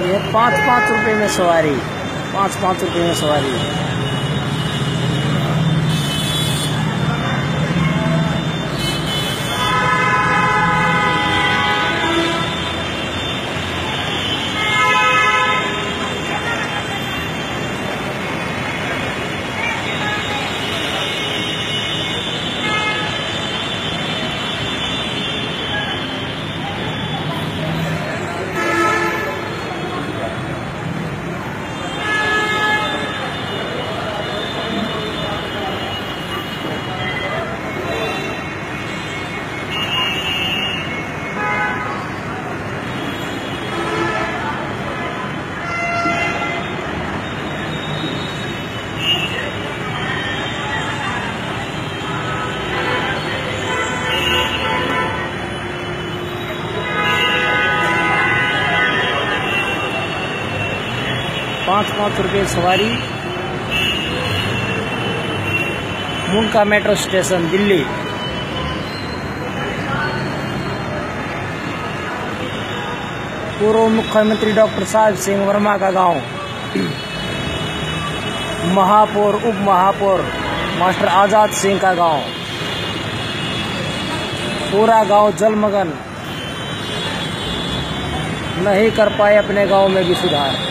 ये 5-5 रुपए में सवारी, 5-5 रुपए में सवारी। ₹5 रुपये सवारी। Mundka metro station, Delhi. पूर्व मुख्यमंत्री डॉक्टर साहब सिंह वर्मा का गांव। महापौर, उप महापौर मास्टर आजाद सिंह का गांव। पूरा गांव जलमग्न, नहीं कर पाए अपने गांव में भी सुधार।